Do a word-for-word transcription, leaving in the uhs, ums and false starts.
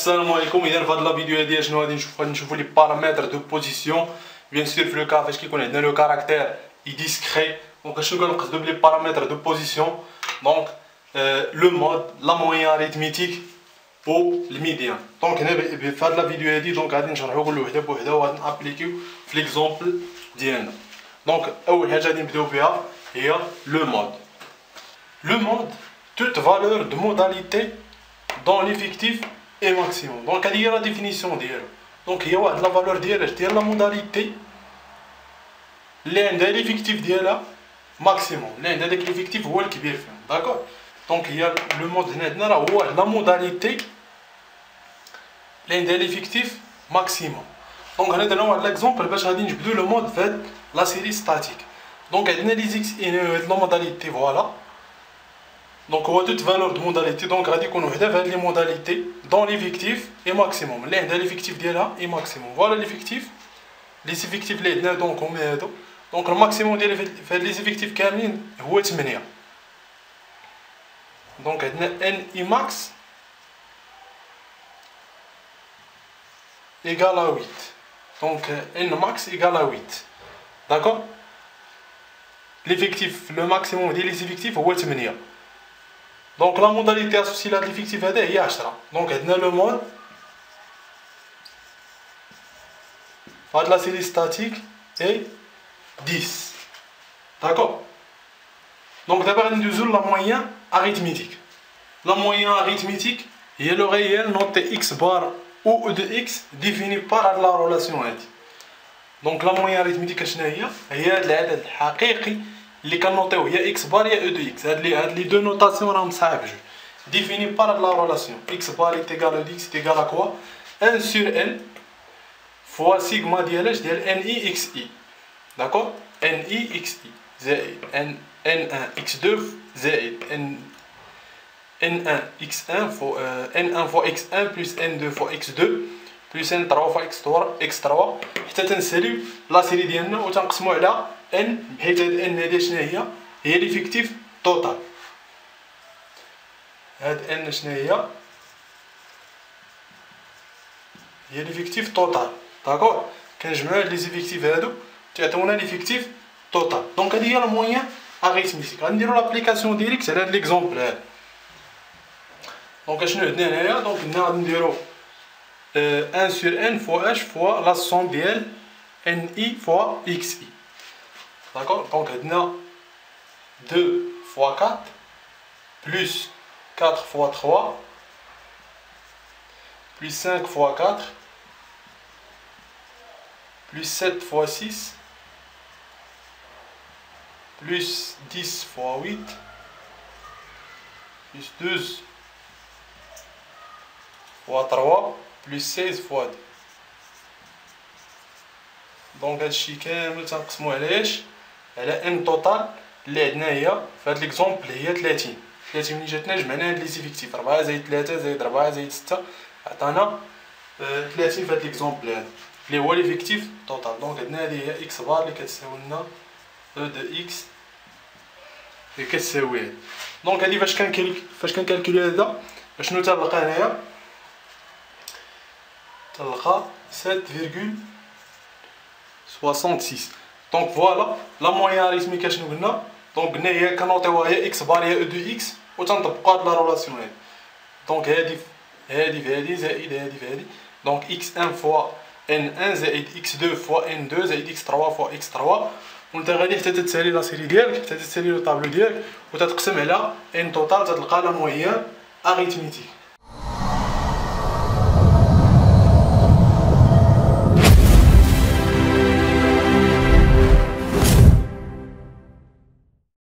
السلام عليكم. اذا في هذه لا فيديو هذه شنو غادي نشوفوا؟ غادي نشوفوا لي بارامتر دو بوزيسيون. بيان سور في لو كا فاش كيكون عندنا لو كاركتير اي ديسكري، دونك شنو كنقصدوا بلي بارامتر دو بوزيسيون؟ دونك لو مود، لا موين اريتميتيك و الميديان. دونك هنا في هذه لا فيديو هذه دونك غادي نشرحوا كل وحده بوحده وغادي نابليكيو في ليكزومبل ديالنا. دونك اول حاجه غادي نبداو بها هي لو مود. Le mode, toute valeur de modalité dans l'effectif est maximum. Donc, il y a la définition d'elle. Donc, il y a la valeur d'elle, c'est la modalité. L'un de l'effectif d'elle maximum. L'un de l'effectif est le plus grand. D'accord? Donc, il y a le mode de la modalité. L'un de l'effectif maximum. Donc, on a l'exemple, je vais le mode fait la série statique. Donc, il y a la modalité, voilà. Donc, on a toute valeur de modalité. Donc, on a dit qu'on a les modalités dans l'effectif et maximum. L'un de l'effectif est maximum. Voilà l'effectif. Les effectifs, donc, on met donc le maximum des effectifs كاملين هو ثمانية. Donc, on a n i max égale à huit. Donc, n max égale à huit. D'accord? L'effectif, le maximum des effectifs هو ثمانية. Donc la modalité associée à l'effectif هذا هي عشرة. Donc عندنا le mode de la série statique est dix. D'accord? Donc d'abord nous utilisons la moyenne arithmétique. La moyenne arithmétique est le réel noté x bar ou e de x défini par la relation هذه. Donc la moyenne arithmétique شنو هي؟ هي العدد الحقيقي اللي كنوطيو هي اكس بار يا او دو اكس. هاد لي هاد لي دو نوتاسيون راهم صعاب جوج ديفيني بار لا رولاسيون اكس بار ايتيغال او دو اكس ايتيغال ا كوا واحد سور ان فوا سيغما ديال اش ديال ان اي اكس اي. داكور؟ ان اي اكس اي زائد ان ان واحد اكس اثنين زائد ان ان واحد اكس واحد فوا ان واحد فوا اكس واحد بلس ان اثنين فوا اكس اثنين بلس ان ثلاثة فوا اكس ثلاثة اكس ثلاثة حتى تنساليو لا سيري ديالنا وتنقسمو على n بحيث هاد n هادي شنو هي؟ هي ليفيكتيف توتال. هاد n شنو هي؟ هي ليفيكتيف توتال. داكور؟ كنجمعو هاد لي زيفيكتيف هادو تعطيونا ليفيكتيف توتال. دونك هادي هي لا موين اريتميتيك. غنديرو لابليكاسيون ديريكت على هاد ليكزومبل هذا. دونك اشنو عندنا هنايا؟ دونك هنا غادي نديرو واحد سور n فوا اش فوا لا سوم ديال n i فوا x i. D'accord? Donc, on a deux fois quatre plus quatre fois trois plus cinq fois quatre plus sept fois six plus dix fois huit plus douze fois trois plus seize fois deux. Donc, هادشي كامل تنقسمو على اش؟ على ان توتال اللي عندنا هي في هاد ليكزومبل هي ثلاثين. ثلاثين ملي جاتنا جمعنا هاد لي زيفيكتيف أربعة زائد ثلاثة زائد أربعة زائد ستة عطانا ثلاثين في هاد ليكزومبل هذا اللي هو ليفيكتيف توتال. دونك عندنا هادي هي اكس بار اللي كتساوي لنا او دو اكس اللي كتساوي هادي. دونك هادي فاش كنكالك فاش كنكالكولي هذا شنو تنلقى هنايا؟ تنلقى سبعة فاصلة ستة وستين. Donc voilà, la moyenne arithmétique شنو قلنا؟ دونك قلنا هي كنوطيوها هي اكس بار هي او دو اكس وتنطبقوا هاد لا رولاسيون هادي. دونك هادي هادي في هادي زائد هادي في هادي. دونك اكس واحد فوا ان واحد زائد اكس اثنين فوا ان اثنين زائد اكس ثلاثة فوا اكس ثلاثة. وانت غادي حتى تتسالي لا سيري ديالك حتى تتسالي لو طابلو ديالك وتتقسم على ان توتال تتلقى لا مويان اريثميتيك.